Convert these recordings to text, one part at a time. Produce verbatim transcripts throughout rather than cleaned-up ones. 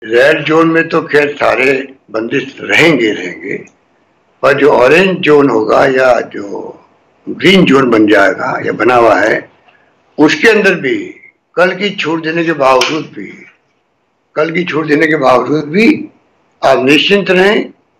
Red zone में तो खैर सारे बंदिश रहेंगे रहेंगे पर जो ऑरेंज जोन होगा या जो ग्रीन जोन बन जाएगा या बना हुआ है, उसके अंदर भी कल की छूट देने के बावजूद भी कल की छूट देने के बावजूद भी आप निश्चिंत रहें।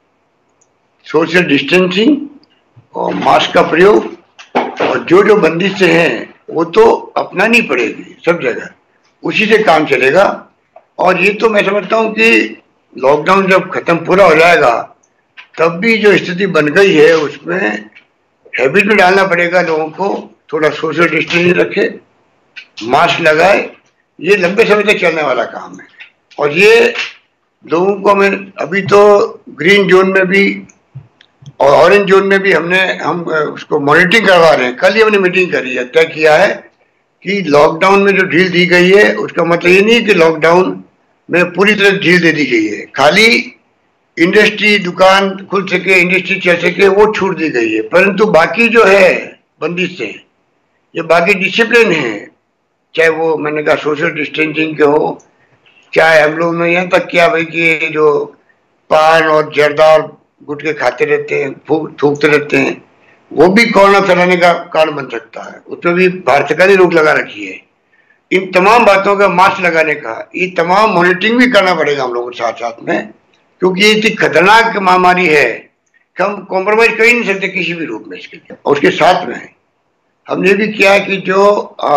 सोशल डिस्टेंसिंग और मास्क का प्रयोग और जो जो बंदिशें हैं वो तो अपनानी पड़ेगी सब जगह, उसी से काम चलेगा। और ये तो मैं समझता हूँ कि लॉकडाउन जब खत्म पूरा हो जाएगा तब भी जो स्थिति बन गई है उसमें हैबिट में डालना पड़ेगा लोगों को, थोड़ा सोशल डिस्टेंसिंग रखे, मास्क लगाए। ये लंबे समय तक चलने वाला काम है और ये लोगों को हमें अभी तो ग्रीन जोन में भी और ऑरेंज जोन में भी हमने हम उसको मॉनिटरिंग करवा रहे हैं। कल ही हमने मीटिंग करी है, तय किया है कि लॉकडाउन में जो ढील दी गई है उसका मतलब ये नहीं कि लॉकडाउन में पूरी तरह ढील दे दी गई है, खाली इंडस्ट्री दुकान खुल सके, इंडस्ट्री चल सके वो छूट दी गई है। परंतु बाकी जो है बंदिश से ये बाकी डिसिप्लिन है, चाहे वो मैंने कहा सोशल डिस्टेंसिंग के हो, चाहे हम लोग ने यहाँ तक किया भाई कि जो पान और जर्दा और गुटखे खाते रहते हैं, थूकते रहते हैं, वो भी कोरोना फैलाने का कारण बन सकता है। उसमें भी भारत सरकार ने रोक लगा रखी है। इन तमाम बातों का मास्क लगाने का, ये तमाम मॉनिटरिंग भी करना पड़ेगा हम लोगों के साथ साथ में, क्योंकि ये इतनी खतरनाक महामारी है कि हम कॉम्प्रोमाइज कर ही नहीं सकते किसी भी रूप में इसके लिए। और उसके साथ में हमने भी किया कि जो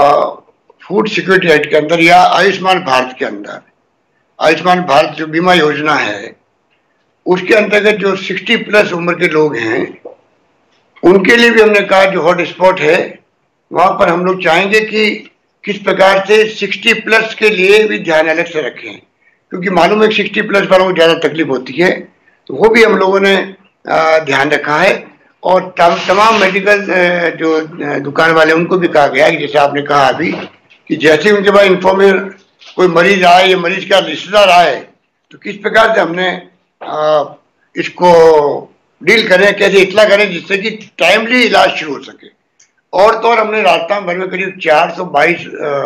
फूड सिक्योरिटी एक्ट के अंदर या आयुष्मान भारत के अंदर, आयुष्मान भारत जो बीमा योजना है उसके अंतर्गत जो साठ प्लस उम्र के लोग हैं उनके लिए भी हमने कहा जो हॉट स्पॉट है वहां पर हम लोग चाहेंगे कि किस प्रकार से साठ प्लस के लिए भी ध्यान अलग से रखें, क्योंकि मालूम है साठ प्लस वालों को ज़्यादा तकलीफ होती है, तो वो भी हम लोगों ने ध्यान रखा है। और तमाम मेडिकल जो दुकान वाले उनको भी कहा गया कि जैसे आपने कहा अभी कि जैसे उनके पास इन्फॉर्मेशन कोई मरीज आए या मरीज का रिश्तेदार आए तो किस प्रकार से हमने आ, इसको डील करें, कैसे इतला करें जिससे कि टाइमली इलाज शुरू हो सके। और तो और हमने राजस्थान भर में करीब चार सौ बाईस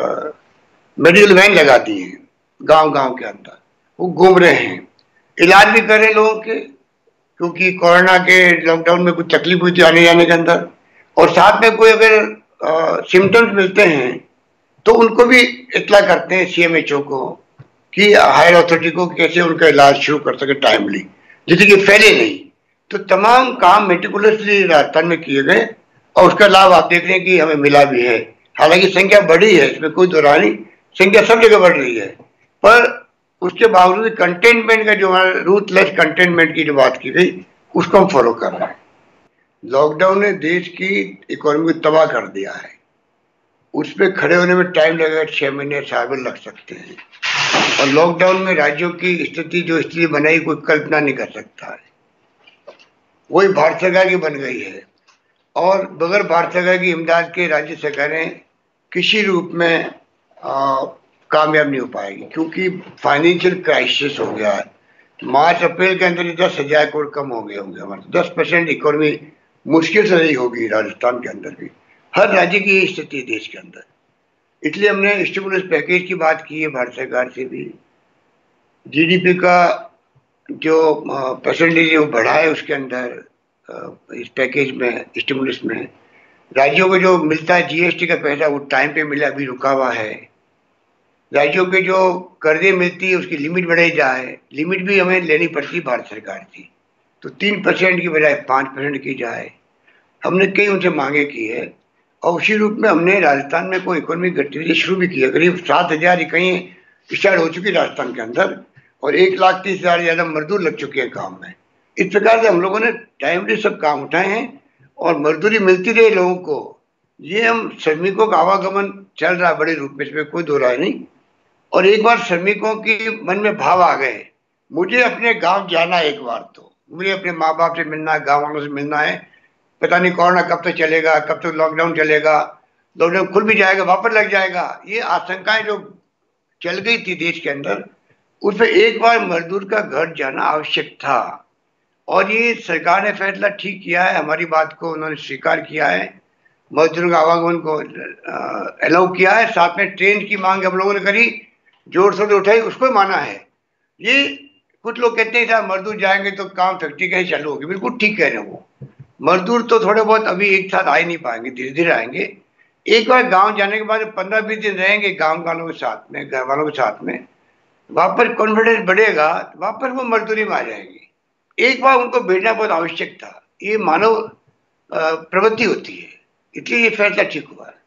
मेडिकल वैन लगा दी हैं गांव गांव के अंदर, वो घूम रहे हैं, इलाज भी कर रहे हैं लोगों के, क्योंकि कोरोना के लॉकडाउन में कुछ तकलीफ हुई थी आने जाने के अंदर। और साथ में कोई अगर सिम्टम्स मिलते हैं तो उनको भी इतला करते हैं सी एम एच ओ को कि हायर अथॉरिटी को कैसे उनका इलाज शुरू कर सके टाइमली, जिससे कि फैले नहीं। तो तमाम काम मेटिकुलसली राजस्थान में किए गए और उसका लाभ आप देख रहे हैं कि हमें मिला भी है। हालांकि संख्या बढ़ी है, इसमें कोई दोहरा नहीं, संख्या सब जगह बढ़ रही है, पर उसके बावजूद कंटेनमेंट का जो हमारा रूथलेस कंटेनमेंट की जो बात की गई उसको हम फॉलो कर रहे हैं। लॉकडाउन ने देश की इकोनॉमी को तबाह कर दिया है, उस पर खड़े होने में टाइम लगेगा, छह महीने साल भर लग सकते हैं। और लॉकडाउन में राज्यों की स्थिति जो स्थिति बनाई कोई कल्पना नहीं कर सकता है, वही भारत सरकार की बन गई है। और बगैर भारत सरकार की इमदाद के राज्य सरकारें किसी रूप में आ, कामयाब नहीं हो पाएगी, क्योंकि फाइनेंशियल क्राइसिस हो गया है। मार्च अप्रैल के अंदर दस हजार करोड़ कम हो गए होंगे हमारे, दस परसेंट इकोनॉमी मुश्किल से रही होगी राजस्थान के अंदर भी, हर राज्य की ये स्थिति है देश के अंदर। इसलिए हमने स्टिमुलस पैकेज की बात की है भारत सरकार से भी, जीडीपी का जो परसेंटेज है वो बढ़ा है उसके अंदर, इस पैकेज में स्टिमुलस में राज्यों को जो मिलता है जीएसटी का पैसा वो टाइम पे मिला, अभी रुका हुआ है। राज्यों के जो कर्जे मिलती है उसकी लिमिट बढ़ाई जाए, लिमिट भी हमें लेनी पड़ती है भारत सरकार की, तो तीन परसेंट की बजाय पाँच परसेंट की जाए। हमने कई उनसे मांगे की है और उसी रूप में हमने राजस्थान में कोई इकोनॉमिक गतिविधि शुरू भी की है। करीब सात हजार इकाइयाँ स्टार्ट हो चुकी राजस्थान के अंदर और एक लाख तीस हजार से ज़्यादा मजदूर लग चुके हैं काम में। इस प्रकार से हम लोगों ने टाइमली सब काम उठाए हैं और मजदूरी मिलती रहे लोगों को। ये हम श्रमिकों का आवागमन चल रहा है बड़े रूप में, इसमें कोई दो राय नहीं। और एक बार श्रमिकों के मन में भाव आ गए, मुझे अपने गांव जाना, एक बार तो मुझे अपने माँ बाप से मिलना है, गाँव वालों से मिलना है, पता नहीं कोरोना कब तक चलेगा, कब तक लॉकडाउन चलेगा, लॉकडाउन खुल भी जाएगा वापस लग जाएगा, ये आशंकाएं जो चल गई थी देश के अंदर, उसमें एक बार मजदूर का घर जाना आवश्यक था। और ये सरकार ने फैसला ठीक किया है, हमारी बात को उन्होंने स्वीकार किया है, मजदूरों का आवागमन को अलाउ किया है। साथ में ट्रेन की मांग हम लोगों ने करी, जोर शोर से उठाई, उसको माना है। ये कुछ लोग कहते हैं साहब मजदूर जाएंगे तो काम फैक्ट्री कहीं चालू होगी, बिल्कुल ठीक कह रहे हैं वो। मजदूर तो थोड़े बहुत अभी एक साथ आ ही नहीं पाएंगे, धीरे धीरे आएंगे। एक बार गांव जाने के बाद पंद्रह बीस दिन रहेंगे गांव वालों के साथ में, घर वालों के साथ में, वापस कॉन्फिडेंस बढ़ेगा, वापस वो मजदूरी में आ जाएंगे। एक बार उनको भेजना बहुत आवश्यक था, ये मानव अ, प्रवृत्ति होती है, इसलिए ये फैसला ठीक हुआ।